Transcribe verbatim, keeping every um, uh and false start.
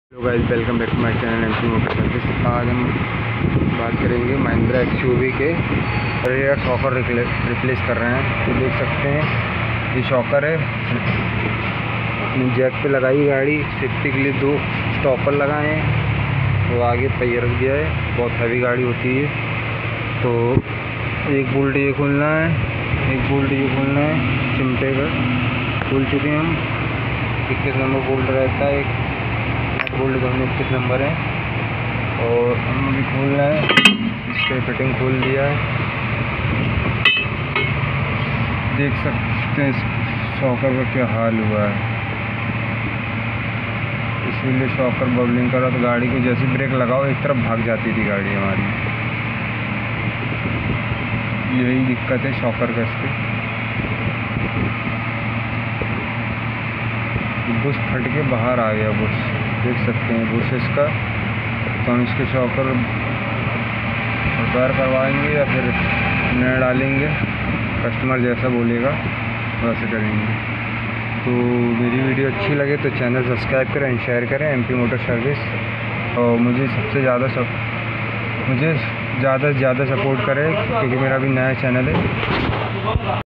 Hello guys, welcome back to my channel MP motor service. आज हम बात करेंगे महिंद्रा एक्सयूवी के रेयर शॉकर रिप्लेस कर रहे हैं। तो देख सकते हैं ये शॉकर है, जैक पे लगाई गाड़ी। सेफ्टी के लिए दो स्टॉपर लगाए हैं, वो आगे पहिया रख दिया है। बहुत हैवी गाड़ी होती है। तो एक बोल्ट ये खोलना है, एक बोल्ट ये खोलना है। चिमटे का खोल चुके हैं हम। इक्कीस नंबर बोल्ट रहता है, एक बोल्ट हमने इक्कीस नंबर है और हम अभी खोलना है। इसके फिटिंग खोल दिया है। देख सकते हैं शॉकर का क्या हाल हुआ है। इसीलिए शॉकर बबलिंग करा तो गाड़ी को जैसे ब्रेक लगाओ एक तरफ भाग जाती थी गाड़ी हमारी। यही दिक्कत है शॉकर का। इसके बुश फट के बाहर आ गया। बुश देख सकते हैं, बुश इसका। तो हम इसके शॉकर रिपेयर करवाएंगे या फिर नया डालेंगे। कस्टमर जैसा बोलेगा वैसे करेंगे। तो मेरी वीडियो अच्छी लगे तो चैनल सब्सक्राइब करें, शेयर करें एमपी मोटर सर्विस। और मुझे सबसे ज़्यादा सब मुझे ज़्यादा से ज़्यादा सपोर्ट करें क्योंकि मेरा भी नया चैनल है।